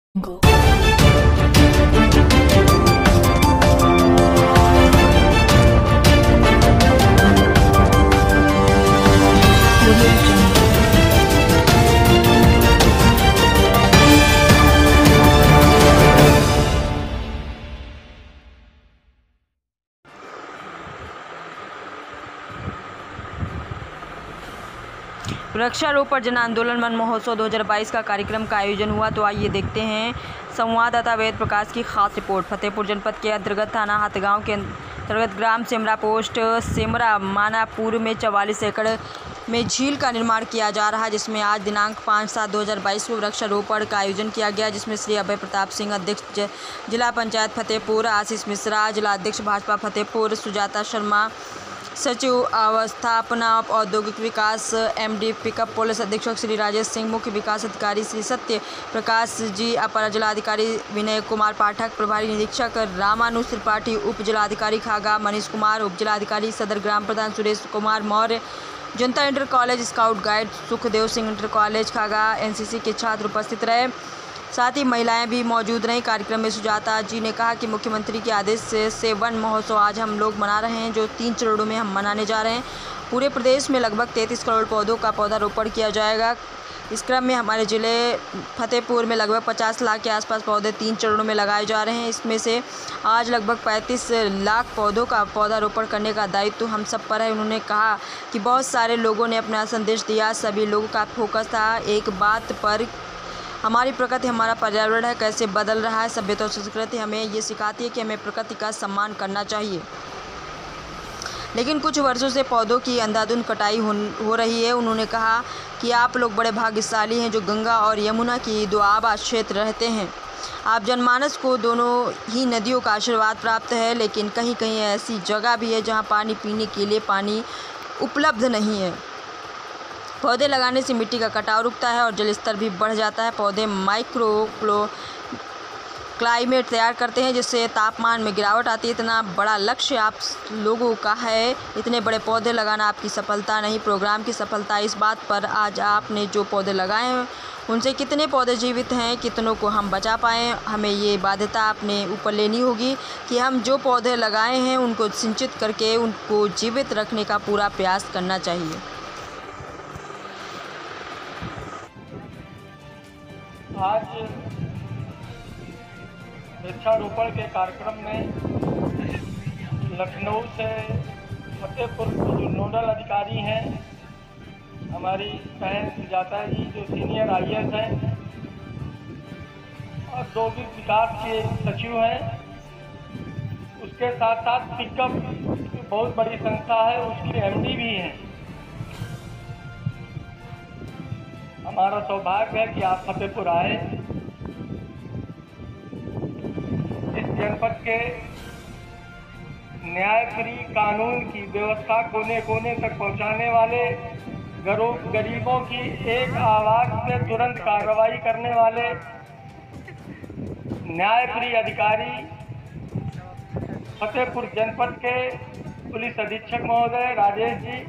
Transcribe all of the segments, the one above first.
Go. वृक्षारोपण जन आंदोलन वन महोत्सव 2022 का कार्यक्रम का आयोजन हुआ। तो आइए देखते हैं संवाददाता वेद प्रकाश की खास रिपोर्ट। फतेहपुर जनपद के अंतर्गत थाना हाथगांव के अंतर्गत ग्राम सेमरा पोस्ट सेमरा मानापुर में 44 एकड़ में झील का निर्माण किया जा रहा है, जिसमें आज दिनांक 5/7/2022 को वृक्षारोपण का आयोजन किया गया, जिसमें श्री अभय प्रताप सिंह अध्यक्ष जिला पंचायत फतेहपुर, आशीष मिश्रा जिला अध्यक्ष भाजपा फतेहपुर, सुजाता शर्मा सचिव अवस्थापना औद्योगिक विकास एमडी पिकअप पुलिस अधीक्षक श्री राजेश सिंह, मुख्य विकास अधिकारी श्री सत्य प्रकाश जी, अपर जिलाधिकारी विनय कुमार पाठक, प्रभारी निरीक्षक रामानु त्रिपाठी, उप जिलाधिकारी खागा मनीष कुमार, उप जिलाधिकारी सदर ग्राम प्रधान Suresh Kumar Maurya, Janata inter college scout guide Sukhdev Singh, inter college Khaga NCC के छात्र उपस्थित रहे, साथ ही महिलाएं भी मौजूद रहीं। कार्यक्रम में सुजाता जी ने कहा कि मुख्यमंत्री के आदेश से वन महोत्सव आज हम लोग मना रहे हैं, जो 3 चरणों में हम मनाने जा रहे हैं। पूरे प्रदेश में लगभग 33 करोड़ पौधों का पौधारोपण किया जाएगा। इस क्रम में हमारे ज़िले फतेहपुर में लगभग 50 लाख के आसपास पौधे 3 चरणों में लगाए जा रहे हैं। इसमें से आज लगभग 35 लाख पौधों का पौधारोपण करने का दायित्व हम सब पर है। उन्होंने कहा कि बहुत सारे लोगों ने अपना संदेश दिया, सभी लोगों का फोकस था एक बात पर, हमारी प्रकृति हमारा पर्यावरण है, कैसे बदल रहा है। सभ्यता और संस्कृति हमें ये सिखाती है कि हमें प्रकृति का सम्मान करना चाहिए, लेकिन कुछ वर्षों से पौधों की अंधाधुंध कटाई हो रही है। उन्होंने कहा कि आप लोग बड़े भाग्यशाली हैं जो गंगा और यमुना की दोआबा क्षेत्र रहते हैं। आप जनमानस को दोनों ही नदियों का आशीर्वाद प्राप्त है, लेकिन कहीं कहीं ऐसी जगह भी है जहाँ पानी पीने के लिए पानी उपलब्ध नहीं है। पौधे लगाने से मिट्टी का कटाव रुकता है और जल स्तर भी बढ़ जाता है। पौधे माइक्रो क्लाइमेट तैयार करते हैं, जिससे तापमान में गिरावट आती है। इतना बड़ा लक्ष्य आप लोगों का है, इतने बड़े पौधे लगाना आपकी सफलता नहीं, प्रोग्राम की सफलता। इस बात पर आज आपने जो पौधे लगाए हैं उनसे कितने पौधे जीवित हैं, कितनों को हम बचा पाएँ, हमें ये बाध्यता अपने ऊपर लेनी होगी कि हम जो पौधे लगाए हैं उनको सिंचित करके उनको जीवित रखने का पूरा प्रयास करना चाहिए। आज वृक्षारोपण के कार्यक्रम में लखनऊ से फतेहपुर जो नोडल अधिकारी हैं हमारी बहन सुजाता जी, जो सीनियर IAS हैं और औद्योगिक विकास के सचिव हैं, उसके साथ साथ पिकअप बहुत बड़ी संस्था है उसकी MD भी हैं। हमारा सौभाग्य है कि आप फतेहपुर आए। इस जनपद के न्यायप्रिय कानून की व्यवस्था कोने कोने तक पहुंचाने वाले, गरीबों की एक आवाज़ से तुरंत कार्रवाई करने वाले न्यायप्रिय अधिकारी फतेहपुर जनपद के पुलिस अधीक्षक महोदय राजेश जी,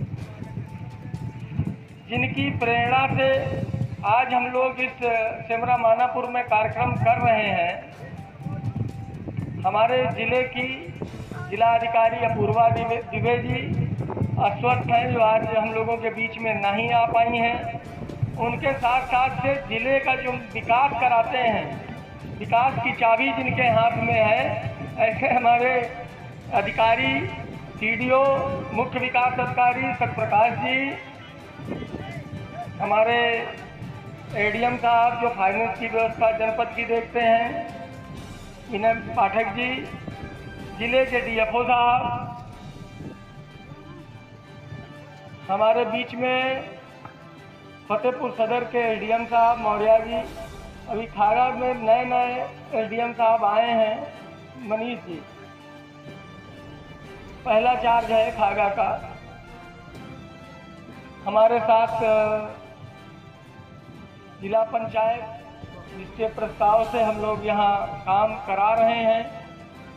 जिनकी प्रेरणा से आज हम लोग इस सेमरा मानापुर में कार्यक्रम कर रहे हैं। हमारे ज़िले की जिलाधिकारी अपूर्वा दुबे जी अस्वस्थ हैं, जो आज हम लोगों के बीच में नहीं आ पाई हैं। उनके साथ साथ से ज़िले का जो विकास कराते हैं, विकास की चाबी जिनके हाथ में है, ऐसे हमारे अधिकारी TDO मुख्य विकास अधिकारी सत्यप्रकाश जी, हमारे ADM साहब जो फाइनेंस की व्यवस्था जनपद की देखते हैं, विनय पाठक जी, जिले के DFO साहब, हमारे बीच में फतेहपुर सदर के ADM साहब मौर्य जी, अभी खागा में नए ADM साहब आए हैं, मनीष जी, पहला चार्ज है खागा का। हमारे साथ जिला पंचायत, जिसके प्रस्ताव से हम लोग यहाँ काम करा रहे हैं,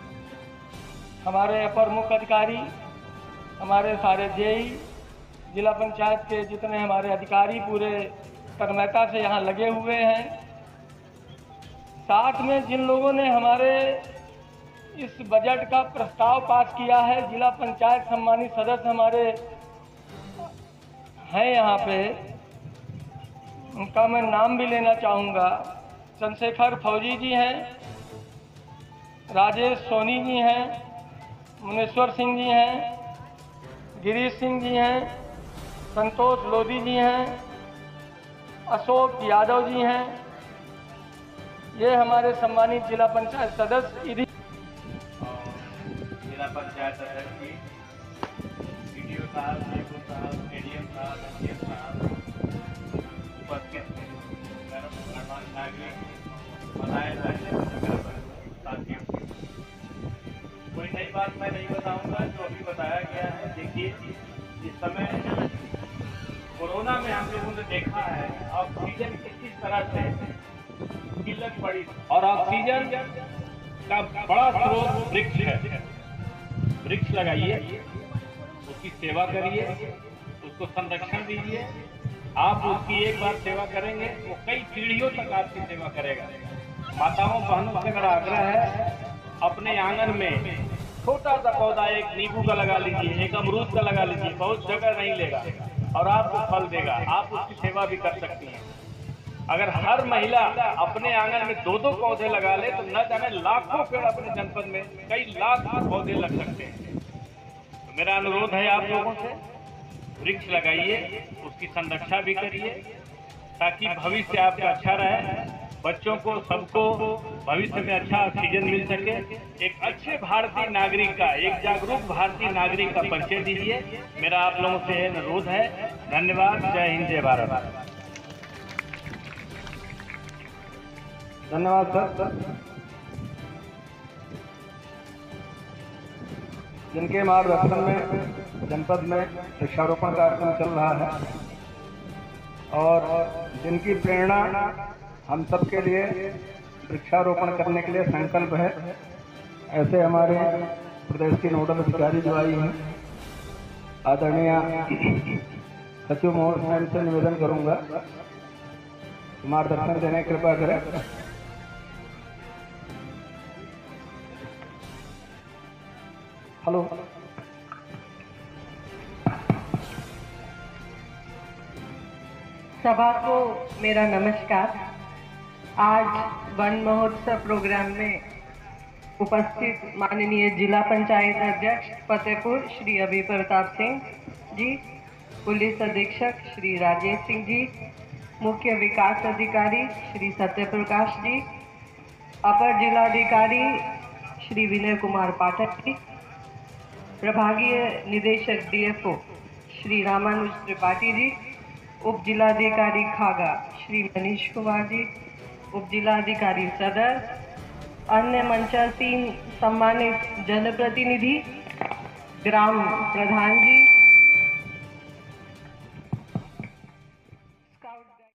हमारे अपर मुख्य अधिकारी, हमारे सारे JE, जिला पंचायत के जितने हमारे अधिकारी पूरे तन्मयता से यहाँ लगे हुए हैं। साथ में जिन लोगों ने हमारे इस बजट का प्रस्ताव पास किया है, जिला पंचायत सम्मानित सदस्य हमारे हैं यहाँ पे, उनका मैं नाम भी लेना चाहूँगा। चंद्रशेखर फौजी जी हैं, राजेश सोनी जी हैं, मुनेश्वर सिंह जी हैं, गिरीश सिंह जी हैं, संतोष लोधी जी हैं, अशोक यादव जी हैं। ये हमारे सम्मानित जिला पंचायत सदस्य जिला पंचायत सदस्य जी, वीडियो साहब, जयपुर साहब, एडीएम साहब, एसडीएम साहब, उपस्थित गणमान्य नागरिक, बनाए साथियों, कोई नई बात मैं नहीं बताऊंगा, जो अभी बताया गया है। देखिए, इस समय कोरोना में हम लोगों ने देखा है ऑक्सीजन किस तरह से किल्लत पड़ी, और ऑक्सीजन का बड़ा स्रोत वृक्ष है। वृक्ष लगाइए, उसकी सेवा करिए, उसको संरक्षण दीजिए। आप उसकी एक बार सेवा करेंगे वो कई पीढ़ियों तक आपकी सेवा करेगा। माताओं बहनों से मेरा आग्रह है, अपने आंगन में छोटा सा पौधा एक नींबू का लगा लीजिए, एक अमरूद का लगा लीजिए, बहुत जगह नहीं लेगा और आपको फल देगा। आप उसकी सेवा भी कर सकती हैं। अगर हर महिला अपने आंगन में 2-2 पौधे लगा ले तो न जाने लाखों पेड़ अपने जनपद में कई लाख पौधे लग सकते हैं। तो मेरा अनुरोध है आप लोगों से, वृक्ष लगाइए, उसकी संरक्षा भी करिए, ताकि भविष्य आपका अच्छा रहे, बच्चों को सबको भविष्य में अच्छा ऑक्सीजन मिल सके। एक अच्छे भारतीय नागरिक का, एक जागरूक भारतीय नागरिक का परिचय दीजिए। मेरा आप लोगों से अनुरोध है। धन्यवाद। जय हिंद, जय भारत। धन्यवाद सर। जिनके मार्गदर्शन में जनपद में वृक्षारोपण कार्यक्रम चल रहा है और जिनकी प्रेरणा हम सब के लिए वृक्षारोपण करने के लिए संकल्प है, ऐसे हमारे प्रदेश के नोडल अधिकारी जो आई हैं, आदरणीय सचिव महोदय से निवेदन करूंगा मार्गदर्शन देने की कृपा करें। हेलो, सभा को मेरा नमस्कार। आज वन महोत्सव प्रोग्राम में उपस्थित माननीय जिला पंचायत अध्यक्ष फतेहपुर श्री अभी प्रताप सिंह जी, पुलिस अधीक्षक श्री राजेश सिंह जी, मुख्य विकास अधिकारी श्री सत्यप्रकाश जी, अपर जिलाधिकारी श्री विनय कुमार पाठक जी, प्रभागीय निदेशक डीएफओ श्री रामानुज त्रिपाठी जी, उप जिलाधिकारी खागा श्री मनीष कुमार जी, उप जिलाधिकारी सदर, अन्य मंचासीन सम्मानित जनप्रतिनिधि, ग्राम प्रधान जी,